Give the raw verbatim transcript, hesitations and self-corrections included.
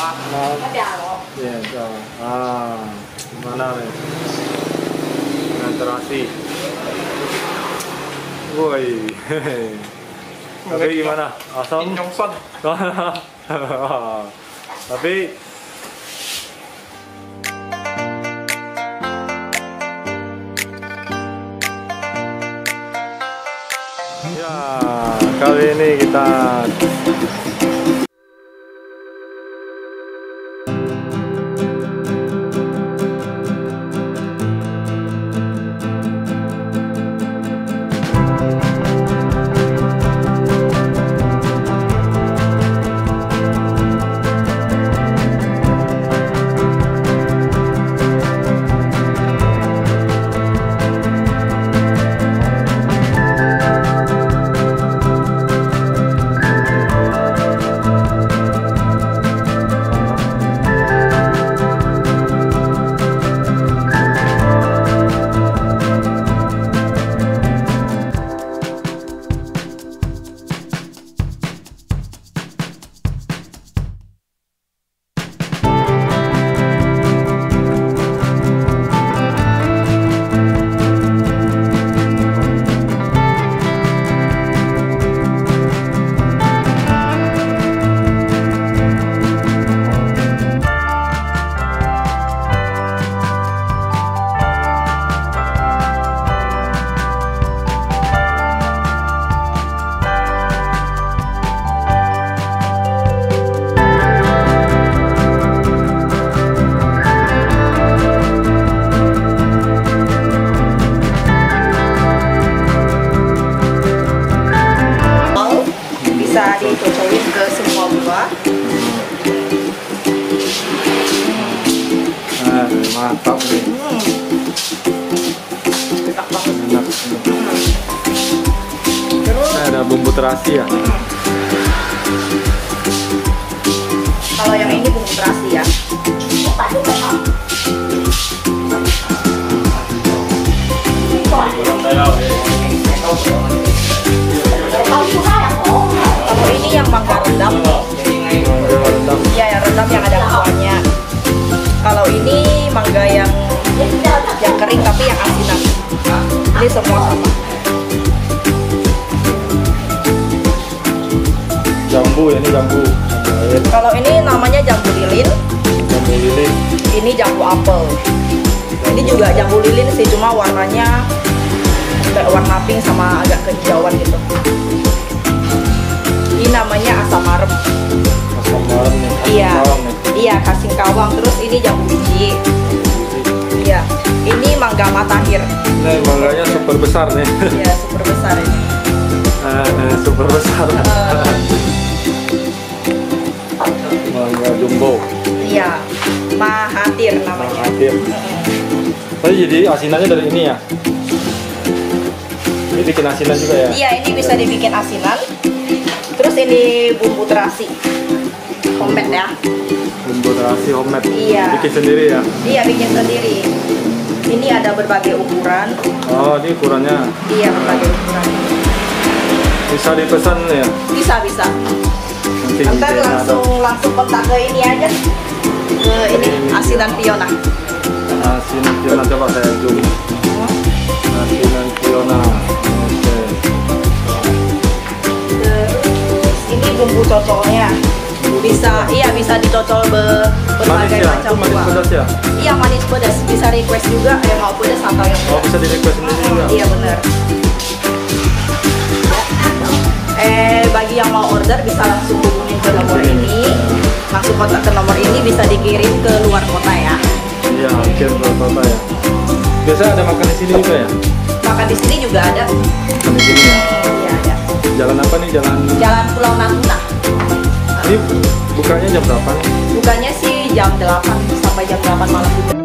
Pak. Iya, sama. Ah, gimana nih? Dengan terasi. Woi. Tapi gimana? Asam? Nyongson. Tapi ya, kali ini kita bisa dicocokin ke semua buah. nah, mantap nih. Hmm. Enak banget. Enak. Hmm. Terus Nah, ada bumbu terasi ya. kalau yang ini bumbu terasi ya. Kalau ini yang mangga rendang. Iya, yang rendang yang ada kuahnya. Kalau ini mangga yang yang kering tapi yang asinan. Ini semua sama. Jambu ya, ini jambu. Kalau ini namanya jambu lilin, Jambu lilin. ini jambu apel. Ini juga jambu lilin sih, cuma warnanya kayak warna pink sama agak kehijauan gitu. Ini namanya asam marem. Asam garam nih. Asam Iya, bawang nih. iya kasing kawang. Terus ini jambu biji. Iya, ini mangga matahir. Ini mangganya super besar nih. Iya, super besar ini. Eh, eh, super besar. Eh, Mangga jumbo. iya, mahathir namanya. Mahathir. Tapi jadi asinannya dari ini ya. Ini bikin asinan juga ya. Iya, ini bisa dibikin asinan. Terus ini bumbu terasi, homemade ya. Bumbu terasi homemade. Iya. Bikin sendiri ya. Iya, bikin sendiri. Ini ada berbagai ukuran. Oh, ini ukurannya Iya, berbagai ukuran. bisa dipesan ya. Bisa, bisa. Nanti Ntar mungkin langsung langsung kontak ke ini aja. Ke ini asinan Fiona. ada asinan Fiona, coba saya zoom. Asinan Fiona. Oke. Terus ini bumbu cocolnya. Bisa, iya bisa dicocol be, Manis berbagai ya, macam itu manis buah. pedas ya. Iya, manis pedas. Bisa request juga yang mau pedas atau yang Oh, pedas. bisa di request sendiri juga. Iya, bener. Eh, bagi yang mau order bisa langsung hubungin ke nomor ini. Langsung kontak ke nomor ini, bisa dikirim ke luar kota ya. Iya, kirim ke kota ya. Biasa ada makan di sini juga ya. Makan di sini juga ada. Makan di sini ya. Iya, ada. Jalan apa nih? Jalan. Jalan Pulau Natuna. Ini bukanya jam berapa nih? Bukanya sih jam delapan sampai jam delapan malam juga.